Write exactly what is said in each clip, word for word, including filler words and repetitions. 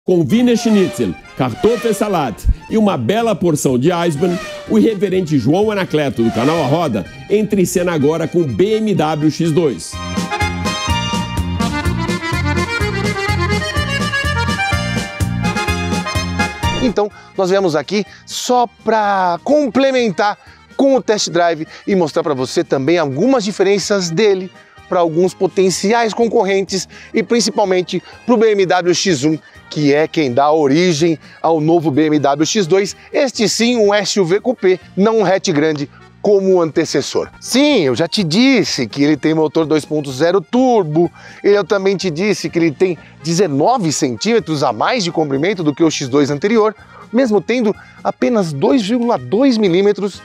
Com Wiener Schnitzel, Kartoffelsalat e uma bela porção de Eisbein, o irreverente João Anacleto do canal A Roda entra em cena agora com B M W X dois. Então, nós viemos aqui só para complementar com o test drive e mostrar para você também algumas diferenças dele para alguns potenciais concorrentes e principalmente para o B M W X um, que é quem dá origem ao novo B M W X dois, este sim um S U V coupé, não um hatch grande como o antecessor. Sim, eu já te disse que ele tem motor dois ponto zero turbo, eu também te disse que ele tem dezenove centímetros a mais de comprimento do que o X dois anterior, mesmo tendo apenas dois vírgula dois milímetros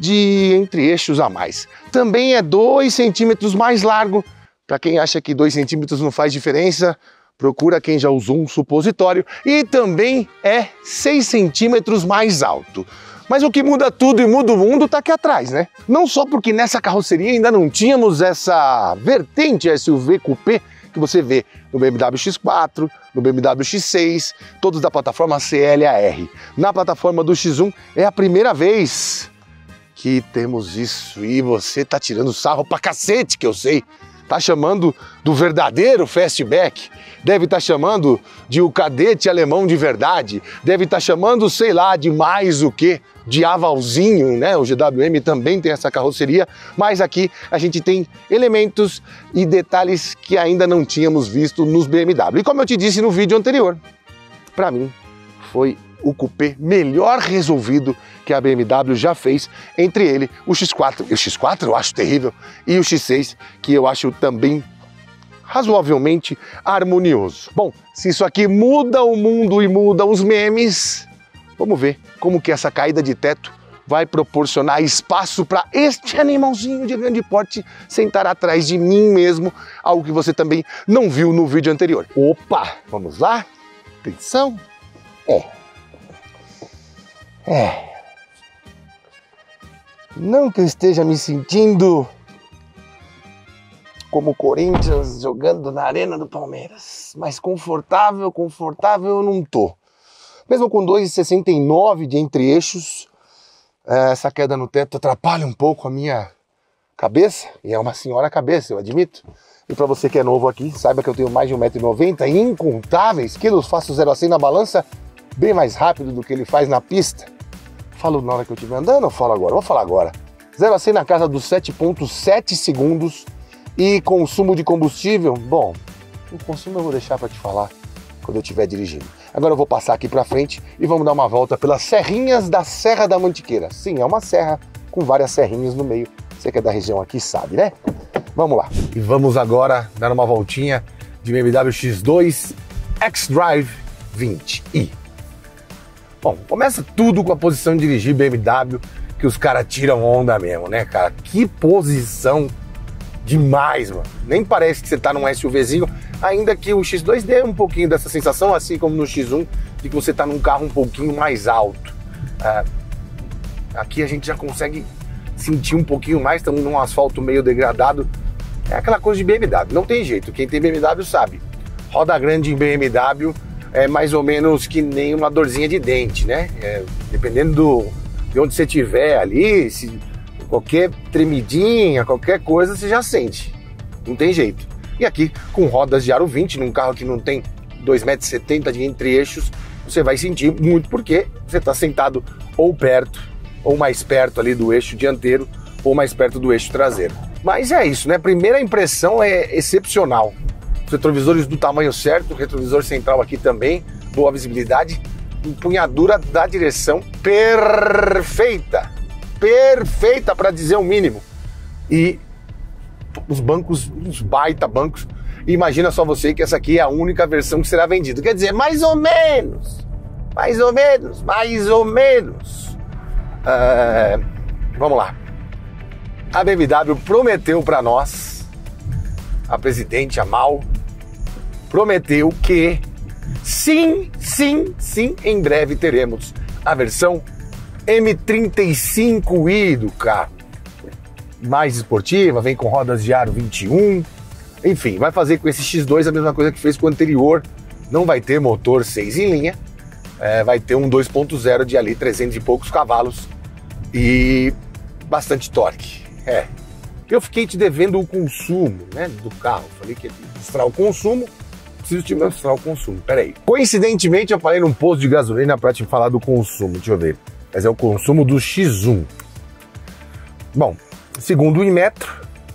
de entre-eixos a mais. Também é dois centímetros mais largo. Para quem acha que dois centímetros não faz diferença, procura quem já usou um supositório. E também é seis centímetros mais alto. Mas o que muda tudo e muda o mundo está aqui atrás, né? Não só porque nessa carroceria ainda não tínhamos essa vertente S U V coupé que você vê no B M W X quatro, no B M W X seis, todos da plataforma C L A R. Na plataforma do X um é a primeira vez que temos isso, e você tá tirando sarro pra cacete, que eu sei. Tá chamando do verdadeiro fastback, deve estar tá chamando de o cadete alemão de verdade, deve estar tá chamando, sei lá, de mais o que, de avalzinho, né? O G W M também tem essa carroceria, mas aqui a gente tem elementos e detalhes que ainda não tínhamos visto nos B M W. E como eu te disse no vídeo anterior, para mim foi o coupé melhor resolvido que a B M W já fez, entre ele o X quatro, o X quatro eu acho terrível, e o X seis, que eu acho também razoavelmente harmonioso. Bom, se isso aqui muda o mundo e muda os memes, vamos ver como que essa caída de teto vai proporcionar espaço para este animalzinho de grande porte sentar atrás de mim mesmo, algo que você também não viu no vídeo anterior. Opa, vamos lá? Atenção! É. É. Não que eu esteja me sentindo como o Corinthians jogando na arena do Palmeiras, mas confortável, confortável eu não tô. Mesmo com dois vírgula sessenta e nove de entre-eixos, essa queda no teto atrapalha um pouco a minha cabeça, e é uma senhora cabeça, eu admito. E para você que é novo aqui, saiba que eu tenho mais de um metro e noventa e incontáveis quilos, faço zero a cem na balança bem mais rápido do que ele faz na pista. Falo na hora que eu estiver andando ou falo agora? Vou falar agora. zero a cem na casa dos sete ponto sete segundos e consumo de combustível, bom, o consumo eu vou deixar para te falar quando eu estiver dirigindo. Agora eu vou passar aqui para frente e vamos dar uma volta pelas serrinhas da Serra da Mantiqueira. Sim, é uma serra com várias serrinhas no meio. Você que é da região aqui sabe, né? Vamos lá. E vamos agora dar uma voltinha de B M W X dois xDrive vinte i. Bom, começa tudo com a posição de dirigir B M W, que os caras tiram onda mesmo, né, cara? Que posição demais, mano. Nem parece que você tá num SUVzinho, ainda que o X dois dê um pouquinho dessa sensação, assim como no X um, de que você tá num carro um pouquinho mais alto. Ah, aqui a gente já consegue sentir um pouquinho mais, estamos num asfalto meio degradado. É aquela coisa de B M W, não tem jeito, quem tem B M W sabe. Roda grande em B M W é mais ou menos que nem uma dorzinha de dente, né? É, dependendo do, de onde você estiver ali, se qualquer tremidinha, qualquer coisa, você já sente. Não tem jeito. E aqui, com rodas de aro vinte, num carro que não tem dois metros e setenta de entre-eixos, você vai sentir muito porque você está sentado ou perto, ou mais perto ali do eixo dianteiro, ou mais perto do eixo traseiro. Mas é isso, né? A primeira impressão é excepcional. Os retrovisores do tamanho certo, o retrovisor central aqui também, boa visibilidade, empunhadura da direção perfeita, perfeita para dizer o mínimo. E os bancos, os baita bancos, imagina só você que essa aqui é a única versão que será vendida. Quer dizer, mais ou menos, mais ou menos, mais ou menos. Uh, vamos lá. A B M W prometeu para nós, a presidente, a Mal, prometeu que sim, sim, sim, em breve teremos a versão M trinta e cinco i do carro. Mais esportiva, vem com rodas de aro vinte e um, enfim, vai fazer com esse X dois a mesma coisa que fez com o anterior, não vai ter motor seis em linha, é, vai ter um dois ponto zero de ali trezentos e poucos cavalos e bastante torque. É, eu fiquei te devendo o consumo, né, do carro. Falei que ia mostrar o consumo, preciso te mostrar o consumo. Peraí. Coincidentemente, eu falei num posto de gasolina para te falar do consumo. Deixa eu ver. Mas é o consumo do X um. Bom, segundo o Inmetro,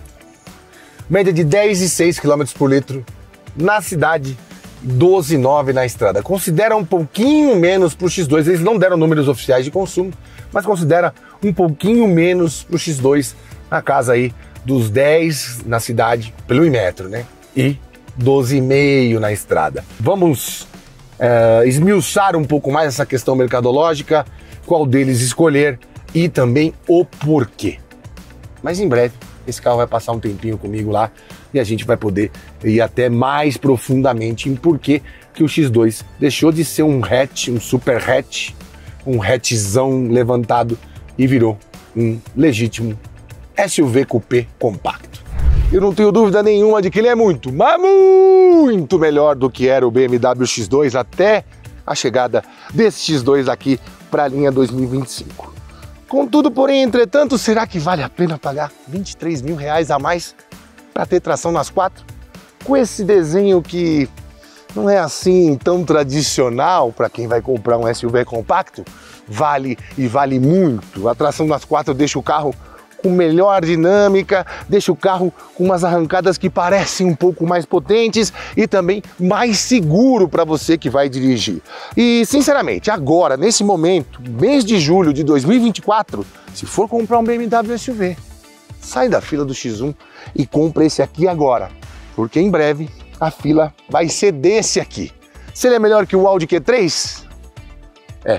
média de dez vírgula seis quilômetros por litro na cidade, doze vírgula nove na estrada. Considera um pouquinho menos para o X dois. Eles não deram números oficiais de consumo, mas considera um pouquinho menos para o X dois, na casa aí dos dez na cidade, pelo Inmetro, né? E doze vírgula cinco na estrada. Vamos é, esmiuçar um pouco mais essa questão mercadológica, qual deles escolher e também o porquê. Mas em breve, esse carro vai passar um tempinho comigo lá e a gente vai poder ir até mais profundamente em porquê que o X dois deixou de ser um hatch, um super hatch, um hatchzão levantado e virou um legítimo S U V coupé compacto. Eu não tenho dúvida nenhuma de que ele é muito, mas muito melhor do que era o B M W X dois até a chegada desse X dois aqui para a linha dois mil e vinte e cinco. Contudo, porém, entretanto, será que vale a pena pagar vinte e três mil reais a mais para ter tração nas quatro? Com esse desenho que não é assim tão tradicional para quem vai comprar um S U V compacto, vale e vale muito. A tração nas quatro deixa o carro com melhor dinâmica, deixa o carro com umas arrancadas que parecem um pouco mais potentes e também mais seguro para você que vai dirigir. E sinceramente, agora, nesse momento, mês de julho de dois mil e vinte e quatro, se for comprar um B M W S U V, sai da fila do X um e compra esse aqui agora, porque em breve a fila vai ser desse aqui. Se ele é melhor que o Audi Q três? É,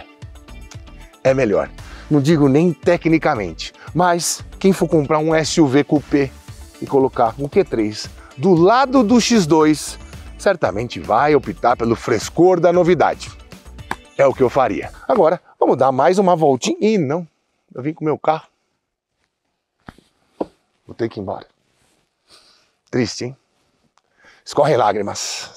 é melhor. Não digo nem tecnicamente, mas quem for comprar um S U V coupé e colocar um Q três do lado do X dois, certamente vai optar pelo frescor da novidade. É o que eu faria. Agora, vamos dar mais uma voltinha. Ih, não, eu vim com o meu carro. Vou ter que ir embora. Triste, hein? Escorrem lágrimas.